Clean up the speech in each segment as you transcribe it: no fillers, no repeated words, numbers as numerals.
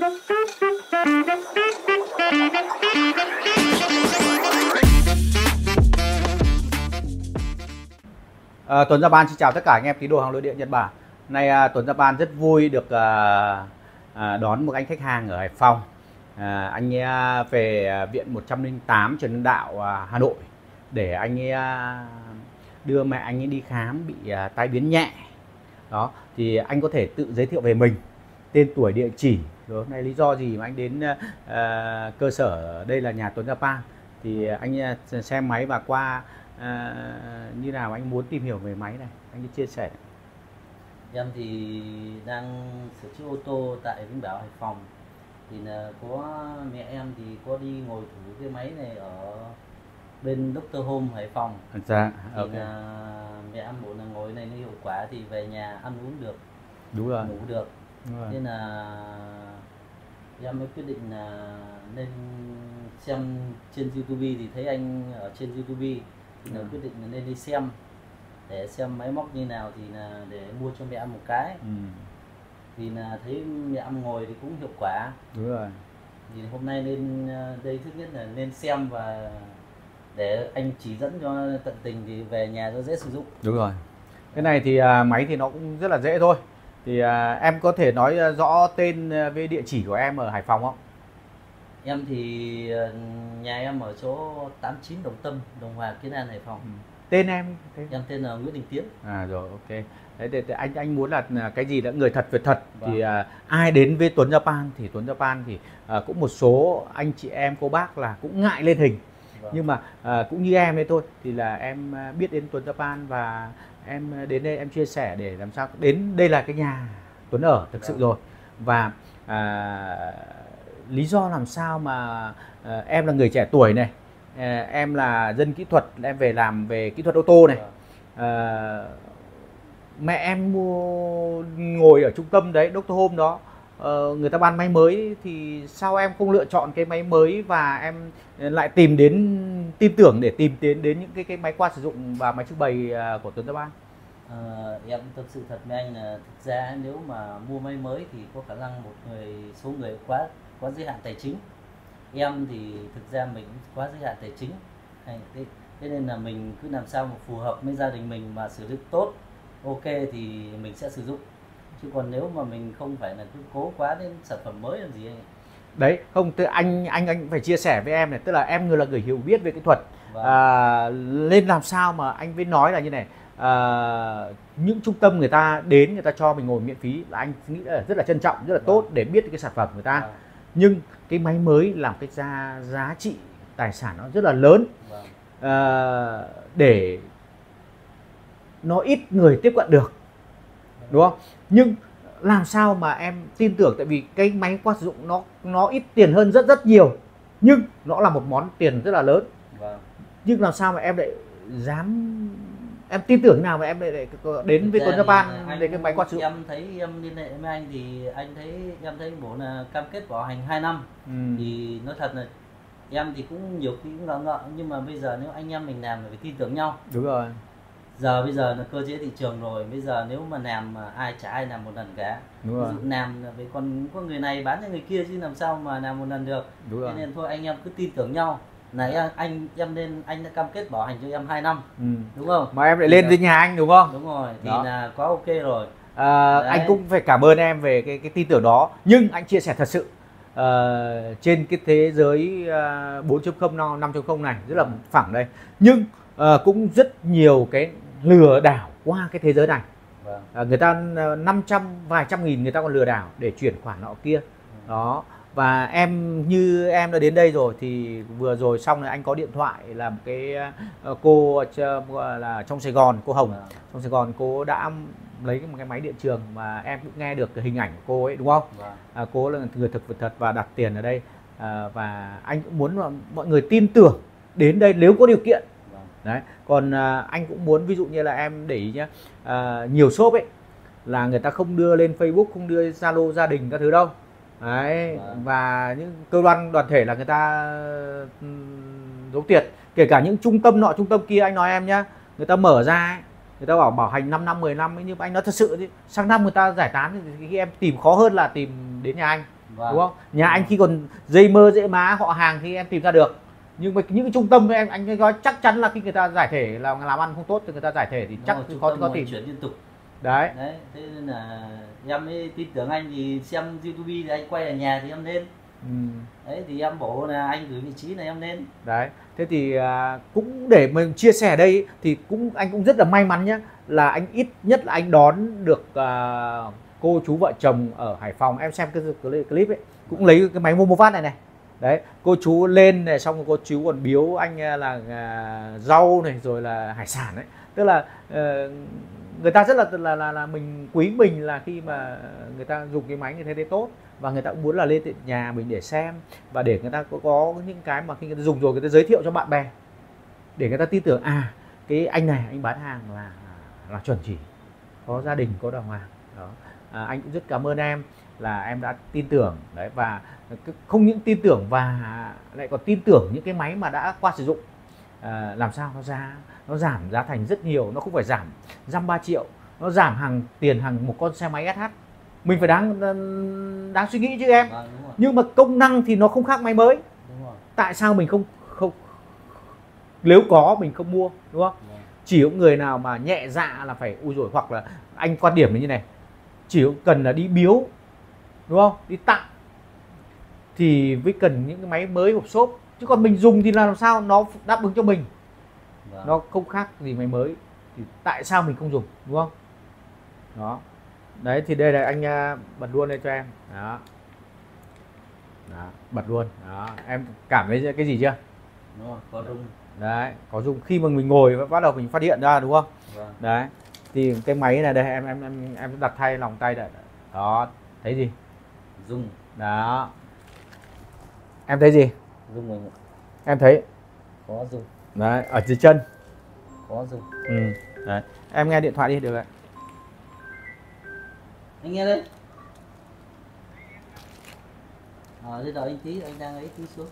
Tuấn Japan xin chào tất cả anh em tín đồ hàng lưới điện Nhật Bản. Nay Tuấn Japan rất vui được đón một anh khách hàng ở Hải Phòng. Anh ấy về viện 108 Trần Hưng Đạo, Hà Nội để anh ấy đưa mẹ anh ấy đi khám bị tai biến nhẹ. Đó, thì anh có thể tự giới thiệu về mình, tên tuổi, địa chỉ, rồi này lý do gì mà anh đến cơ sở đây là nhà Tuấn Japan. Thì anh xem máy và qua như nào anh muốn tìm hiểu về máy này, anh chia sẻ. Em thì đang sửa chữa ô tô tại Vĩnh Bảo, Hải Phòng. Thì là có mẹ em thì có đi ngồi thử cái máy này ở bên Dr. Home Hải Phòng. Dạ, thì là mẹ em bảo là ngồi này nó hiệu quả thì về nhà ăn uống được, đúng rồi, ngủ được. Nên là em mới quyết định là nên xem trên YouTube, thì thấy anh ở trên YouTube thì là quyết định là nên đi xem để xem máy móc như nào thì là để mua cho mẹ em một cái. Vì là thấy mẹ em ngồi thì cũng hiệu quả. Đúng rồi. Thì hôm nay lên đây thứ nhất là nên xem và để anh chỉ dẫn cho tận tình thì về nhà cho dễ sử dụng. Đúng rồi. Cái này thì máy thì nó cũng rất là dễ thôi. Thì em có thể nói rõ tên với địa chỉ của em ở Hải Phòng không? Em thì nhà em ở chỗ 89 Đồng Tâm, Đồng Hòa, Kiến An, Hải Phòng. Tên em? Em tên là Nguyễn Đình Tiến. Rồi, ok. Đấy, thì anh muốn là cái gì đã người thật việc thật. Thì ai đến với Tuấn Japan thì Tuấn Japan thì cũng một số anh chị em cô bác là cũng ngại lên hình. Nhưng mà cũng như em ấy thôi, thì là em biết đến Tuấn Japan và em đến đây em chia sẻ để làm sao đến đây là cái nhà Tuấn ở thực sự rồi. Và lý do làm sao mà em là người trẻ tuổi này, em là dân kỹ thuật, em về làm về kỹ thuật ô tô này, mẹ em ngồi ở trung tâm đấy, Dr. Home đó, người ta bán máy mới thì sao em không lựa chọn cái máy mới và em lại tìm đến, tin tưởng để tìm đến những cái máy qua sử dụng và máy trưng bày của Tuấn Japan? Em tâm sự thật với anh là thực ra nếu mà mua máy mới thì có khả năng số người quá giới hạn tài chính. Em thì thực ra mình quá giới hạn tài chính, thế nên là mình cứ làm sao mà phù hợp với gia đình mình mà sử dụng tốt, ok thì mình sẽ sử dụng. Chứ còn nếu mà mình không phải là cứ cố quá đến sản phẩm mới làm gì anh. Đấy, không, tức anh phải chia sẻ với em này, tức là em là người hiểu biết về kỹ thuật. Nên làm sao mà anh mới nói là như này, những trung tâm người ta đến, người ta cho mình ngồi miễn phí là anh nghĩ là rất là trân trọng, rất là tốt để biết cái sản phẩm người ta. Nhưng cái máy mới làm cái giá trị tài sản nó rất là lớn, để nó ít người tiếp cận được, đúng không? Nhưng làm sao mà em tin tưởng, tại vì cái máy qua sử dụng nó ít tiền hơn rất nhiều, nhưng nó là một món tiền rất là lớn. Nhưng làm sao mà em lại dám, em tin tưởng nào mà em lại đến với Tuấn Japan để cái máy qua sử dụng? Em thấy em liên hệ với anh thì em thấy bố là cam kết bảo hành 2 năm. Thì nói thật là em thì cũng nhiều khi cũng ngợ, nhưng mà bây giờ nếu anh em mình làm phải tin tưởng nhau. Đúng rồi. Bây giờ là cơ chế thị trường rồi, bây giờ nếu mà làm mà chả ai làm một lần cả. Ví dụ làm với còn có người này bán cho người kia chứ làm sao mà làm một lần được. Thế nên thôi anh em cứ tin tưởng nhau. Này anh đã cam kết bảo hành cho em 2 năm, đúng không? Mà em lại lên tới nhà anh, đúng không? Đúng rồi, thì là quá ok rồi. Anh cũng phải cảm ơn em về cái tin tưởng đó. Nhưng anh chia sẻ thật sự, trên cái thế giới 4.0, 5.0 này rất là phẳng đây, nhưng cũng rất nhiều cái lừa đảo qua cái thế giới này. Người ta 500 vài trăm nghìn người ta còn lừa đảo để chuyển khoản nọ kia. Đó. Và như em đã đến đây rồi thì vừa rồi xong rồi anh có điện thoại là một cái cô là trong Sài Gòn, cô Hồng trong Sài Gòn, cô đã lấy một cái máy điện trường mà em cũng nghe được cái hình ảnh của cô ấy, đúng không? Cô là người thực vật thật và đặt tiền ở đây, và anh cũng muốn là mọi người tin tưởng đến đây nếu có điều kiện. Đấy. Còn anh cũng muốn ví dụ như là em để ý nhé, nhiều shop ấy là người ta không đưa lên Facebook, không đưa Zalo gia đình các thứ đâu. Đấy. Và những cơ quan đoàn thể là người ta giấu tiền, kể cả những trung tâm nọ trung tâm kia. Anh nói em nhá, người ta mở ra ấy, người ta bảo hành 5 năm 10 năm ấy, nhưng anh nói thật sự chứ sang năm người ta giải tán thì khi em tìm khó hơn là tìm đến nhà anh. Vâng. đúng không? Nhà anh khi còn dây mơ dễ má họ hàng thì em tìm ra được, nhưng mà những cái trung tâm anh nói chắc chắn là khi người ta giải thể là làm ăn không tốt thì người ta giải thể thì chắc có tìm. Chuyển liên tục Đấy. Thế nên là em mới tin tưởng anh, thì xem YouTube thì anh quay ở nhà thì em lên. Đấy thì em bảo là anh gửi vị trí này em lên. Đấy, thế thì cũng để mình chia sẻ đây thì anh cũng rất là may mắn nhé, là anh ít nhất là anh đón được cô chú vợ chồng ở Hải Phòng. Em xem cái clip ấy cũng lấy cái máy Momovac này này. Đấy, cô chú lên này, xong cô chú còn biếu anh là rau này rồi là hải sản đấy. Tức là người ta rất là mình quý mình là khi mà người ta dùng cái máy như thế đấy tốt, và người ta cũng muốn là lên nhà mình để xem, và để người ta có những cái mà khi người ta dùng rồi người ta giới thiệu cho bạn bè để người ta tin tưởng cái anh này anh bán hàng là chuẩn chỉ, có gia đình, có đàng hoàng đó. Anh cũng rất cảm ơn em là em đã tin tưởng đấy, và không những tin tưởng và lại còn tin tưởng những cái máy mà đã qua sử dụng, làm sao nó giảm giá thành rất nhiều, nó không phải giảm dăm 3 triệu, nó giảm hàng một con xe máy SH. Mình phải đáng suy nghĩ chứ em. Nhưng mà công năng thì nó không khác máy mới. Tại sao mình không nếu có mình không mua, đúng không? Chỉ có người nào mà nhẹ dạ là phải ui rồi, hoặc là anh quan điểm là như này, chỉ cần là đi biếu, đúng không, đi tặng thì mới cần những cái máy mới hộp xốp, chứ còn mình dùng thì làm sao nó đáp ứng cho mình. Nó không khác gì máy mới thì tại sao mình không dùng, đúng không? Đó. Đấy thì đây là anh bật luôn đây cho em. Đó. Đó, bật luôn. Đó, em cảm thấy cái gì chưa? Đúng rồi, có rung. Đấy, có rung khi mà mình ngồi bắt đầu mình phát hiện ra, đúng không? Vâng. Đấy. Thì cái máy này đây em đặt thay lòng tay đây. Đó, thấy gì? Rung. Đó. Em thấy gì? Rung mình. Em thấy có rung. Đấy, ở dưới chân có rung. Đấy, em nghe điện thoại đi được ạ. Anh nghe đây. Đây đợi anh tí, anh đang ấy tí xuống.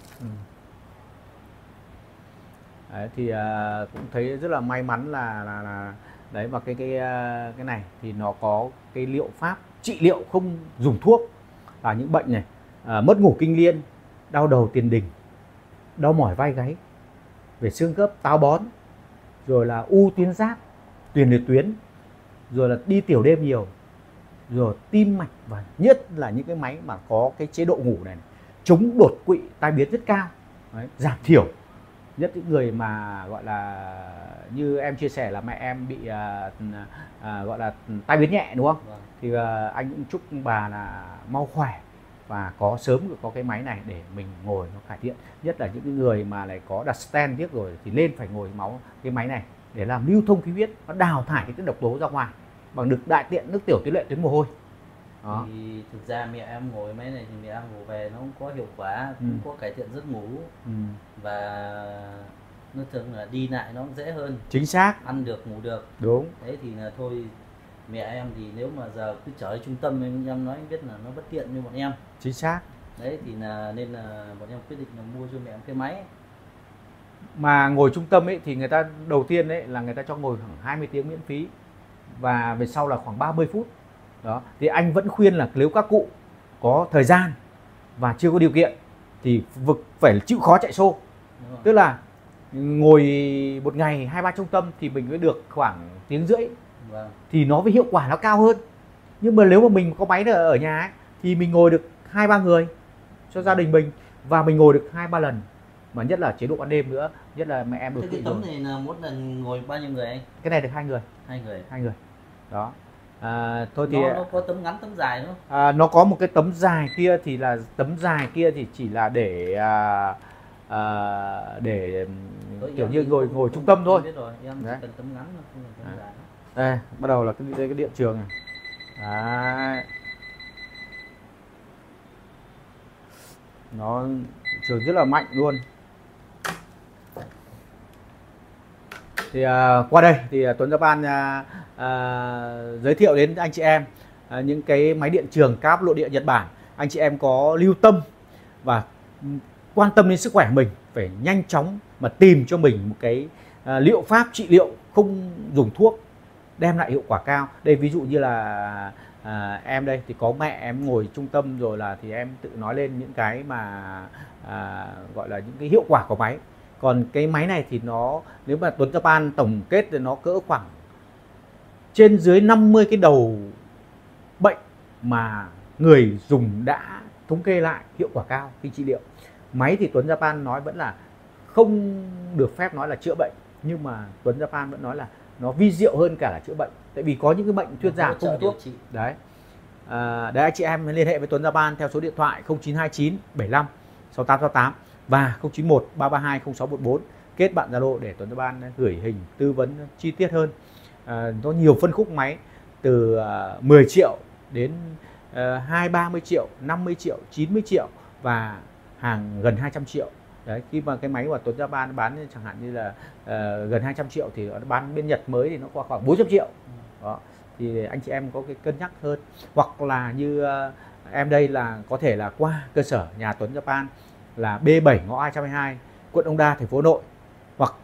Đấy, thì cũng thấy rất là may mắn là đấy, và cái này thì nó có cái liệu pháp trị liệu không dùng thuốc là những bệnh này, mất ngủ kinh liên, đau đầu tiền đình, đau mỏi vai gáy, về xương khớp, táo bón, rồi là u tuyến giáp, tiền liệt tuyến, rồi là đi tiểu đêm nhiều, rồi tim mạch, và nhất là những cái máy mà có cái chế độ ngủ này, chống đột quỵ, tai biến rất cao. Đấy, giảm thiểu, nhất những người mà gọi là như em chia sẻ là mẹ em bị gọi là tai biến nhẹ, đúng không? Thì anh cũng chúc bà là mau khỏe và sớm có cái máy này để mình ngồi nó cải thiện. Nhất là những người mà lại có đặt stent tiếc rồi thì lên phải ngồi máu cái máy này để làm lưu thông khí huyết, nó đào thải cái độc tố ra ngoài bằng được đại tiện nước tiểu tuyến lệ tuyến mồ hôi. Đó. Thì thực ra mẹ em ngồi máy này thì mẹ em ngủ về nó cũng có hiệu quả, cũng có cải thiện giấc ngủ, và nó thường là đi lại nó cũng dễ hơn. Chính xác. Ăn được, ngủ được. Đúng. Đấy thì là thôi, mẹ em thì nếu mà giờ cứ trở đi trung tâm em nói anh biết là nó bất tiện như bọn em. Chính xác. Đấy thì là nên là bọn em quyết định là mua cho mẹ em cái máy. Mà ngồi trung tâm ấy thì người ta đầu tiên ấy là người ta cho ngồi khoảng 20 tiếng miễn phí, và về sau là khoảng 30 phút. Đó, thì anh vẫn khuyên là nếu các cụ có thời gian và chưa có điều kiện thì phải chịu khó chạy xô. Tức là ngồi một ngày 2-3 trung tâm thì mình mới được khoảng tiếng rưỡi. Thì nó với hiệu quả nó cao hơn. Nhưng mà nếu mà mình có máy ở nhà ấy, thì mình ngồi được 2-3 người cho gia đình mình, và mình ngồi được 2-3 lần. Mà nhất là chế độ ban đêm nữa, nhất là mẹ em đột quỵ. Cái tấm này là mỗi lần ngồi bao nhiêu người anh? Cái này được 2 người. 2 người. Đó. Thôi thì nó có tấm ngắn tấm dài đúng không? Nó có một cái tấm dài kia, thì là tấm dài kia thì chỉ là để kiểu như ngồi trung tâm thôi. Biết rồi, em chỉ cần tấm ngắn không cần tấm dài. Đây, bắt đầu là cái điện trường này. Đấy. Nó trường rất là mạnh luôn. Thì qua đây thì Tuấn Japan giới thiệu đến anh chị em những cái máy điện trường cao áp nội địa Nhật Bản. Anh chị em có lưu tâm và quan tâm đến sức khỏe mình, phải nhanh chóng mà tìm cho mình một cái liệu pháp trị liệu không dùng thuốc đem lại hiệu quả cao. Đây ví dụ như là em đây thì có mẹ em ngồi trung tâm rồi, là thì em tự nói lên những cái mà gọi là những cái hiệu quả của máy. Còn cái máy này thì nó, nếu mà Tuấn Japan tổng kết thì nó cỡ khoảng trên dưới 50 cái đầu bệnh mà người dùng đã thống kê lại hiệu quả cao khi trị liệu. Máy thì Tuấn Japan nói vẫn là không được phép nói là chữa bệnh, nhưng mà Tuấn Japan vẫn nói là nó vi diệu hơn cả là chữa bệnh, tại vì có những cái bệnh thuyên giảm không thuốc đấy. Đấy, anh chị em liên hệ với Tuấn Japan theo số điện thoại 0929 75 6868 và 091 332 0614, kết bạn Zalo để Tuấn Japan gửi hình tư vấn chi tiết hơn. Nó nhiều phân khúc máy từ 10 triệu đến 20-30 triệu, 50 triệu, 90 triệu và hàng gần 200 triệu. Đấy, khi mà cái máy của Tuấn Japan bán chẳng hạn như là gần 200 triệu thì nó bán bên Nhật mới thì nó qua khoảng 400 triệu. Đó, thì anh chị em có cái cân nhắc hơn. Hoặc là như em đây là có thể là qua cơ sở nhà Tuấn Japan là B7 ngõ 222 quận Đống Đa, thành phố Hà Nội, hoặc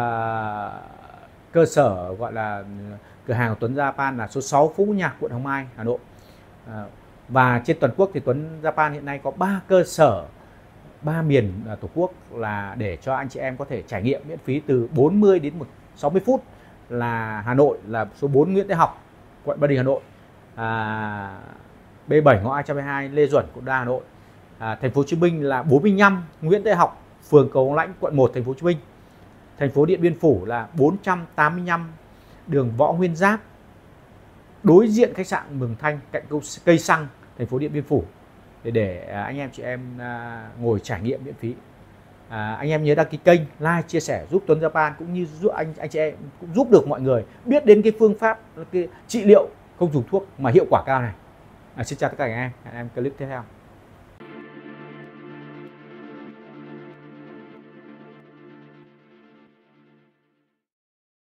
cơ sở gọi là cửa hàng của Tuấn Japan là số 6 Phú Nhạc, quận Hồng Mai, Hà Nội. Và trên toàn quốc thì Tuấn Japan hiện nay có 3 cơ sở, 3 miền Tổ quốc, là để cho anh chị em có thể trải nghiệm miễn phí từ 40 đến 60 phút. Là Hà Nội là số 4 Nguyễn Thái Học, quận Ba Đình, Hà Nội, B7 ngõ 222 Lê Duẩn, quận Đa, Hà Nội. Thành phố Hồ Chí Minh là 45 Nguyễn Thái Học, phường Cầu Lãnh, quận 1, thành phố Hồ Chí Minh. Thành phố Điện Biên Phủ là 485 đường Võ Nguyên Giáp, đối diện khách sạn Mường Thanh, cạnh cây xăng, thành phố Điện Biên Phủ, để anh em chị em ngồi trải nghiệm miễn phí. Anh em nhớ đăng ký kênh, like, chia sẻ giúp Tuấn Japan, cũng như giúp anh chị em cũng giúp được mọi người biết đến cái phương pháp cái trị liệu không dùng thuốc mà hiệu quả cao này. Xin chào tất cả anh em, hẹn em clip tiếp theo.